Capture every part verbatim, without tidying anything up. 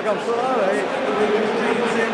I'm so alright.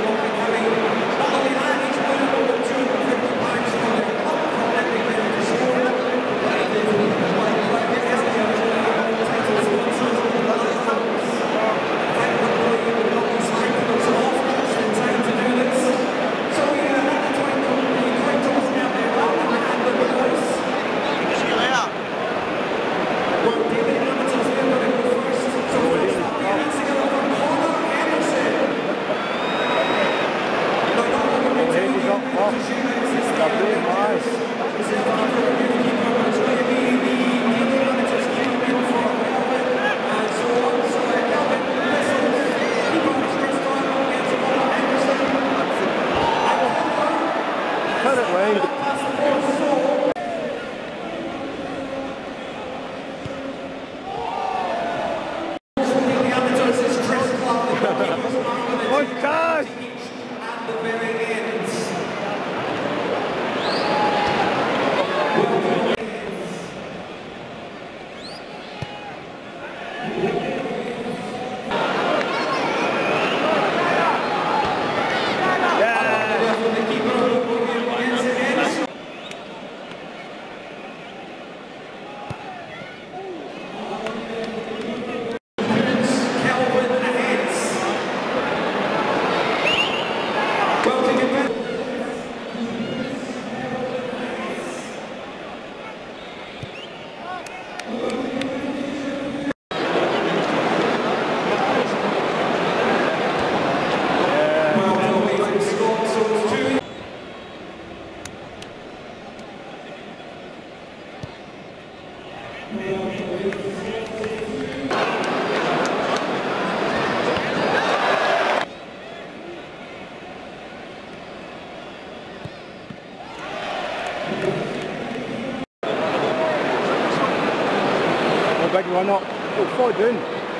Big run up. Oh, fall down.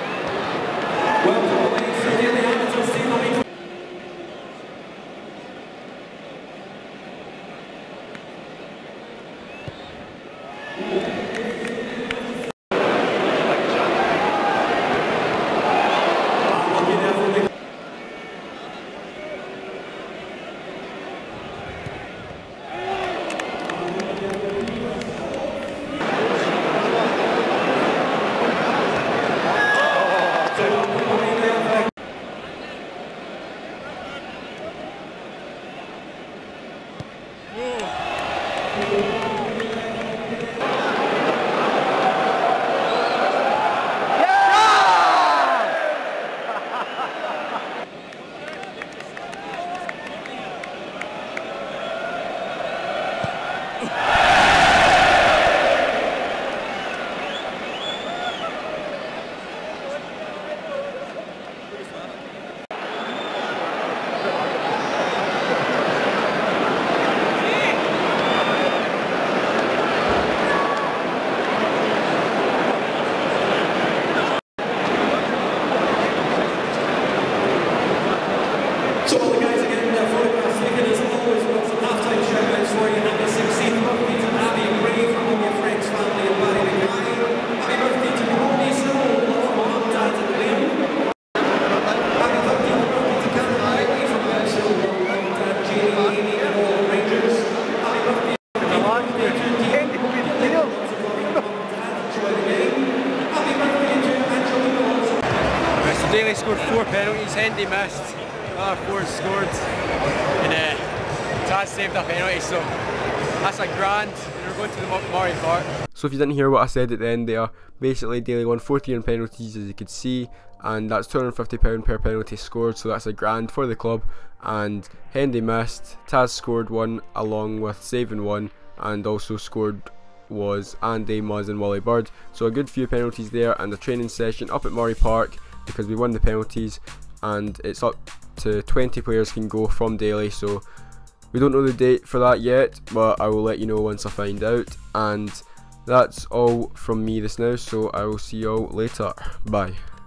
Dailly scored four penalties, Hendy missed, another four scored, and uh, Taz saved a penalty, so that's a grand, and we're going to the Murray Park. So if you didn't hear what I said at the end there, basically Dailly won forty in penalties as you could see, and that's two hundred fifty pounds per penalty scored, so that's a grand for the club. And Hendy missed, Taz scored one along with saving one, and also scored was Andy, Muzz and Wally Bird. So a good few penalties there, and a training session up at Murray Park because we won the penalties, and it's up to twenty players can go from Dailly, so we don't know the date for that yet, but I will let you know once I find out. And that's all from me this now, so I will see you all later. Bye.